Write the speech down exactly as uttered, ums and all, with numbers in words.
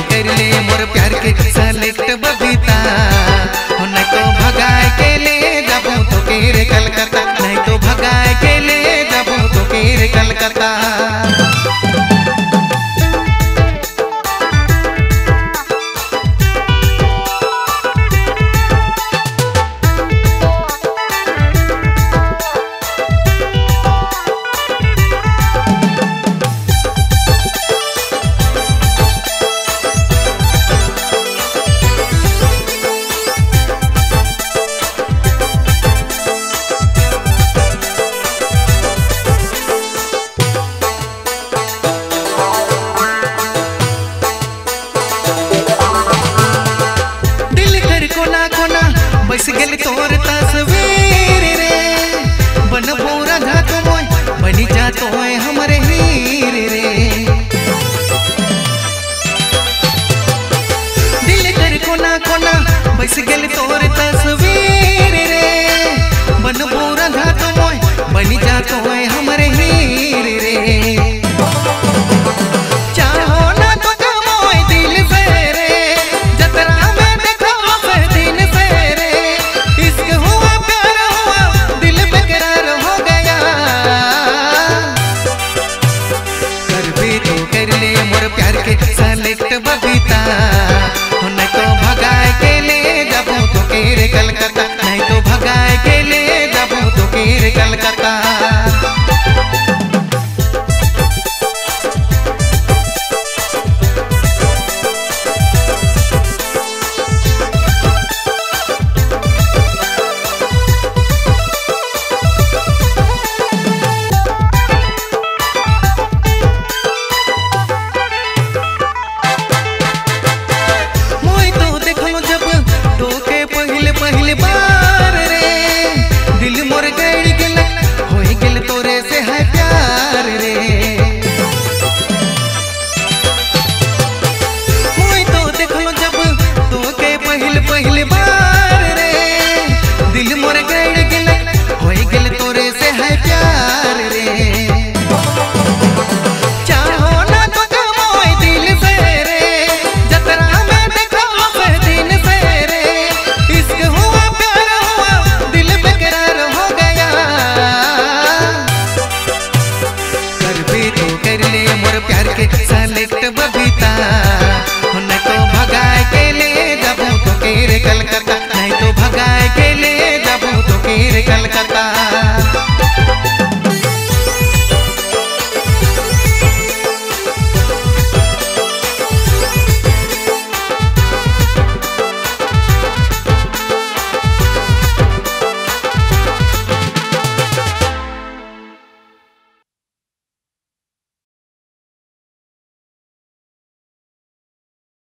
कर ले मोर प्यार के सेलेक्ट बबीता, नहीं तो भगाए के ले जाबू तो केरे कलकत्ता, नहीं तो भगाए के ले जाबू तो केरे कलकत्ता। बस गेल तोर तस्वीर रे बन पूरा धातो मोय बनी जातो है हमरे हीर रे, दिल कर कोना कोना बस गेल तोर तस्वीर रे बन पूरा धातो मोय बनी जातो है हमरे हीर रे। चाहो ना तो मोय दिल से रे जतरा में देखो से दिन से प्यार के सेलेक्ट बबीता, नहीं तो भगाए के ले जाबू तो केरे कलकत्ता, नहीं तो भगाए के ले जाबू तो केरे कलकत्ता।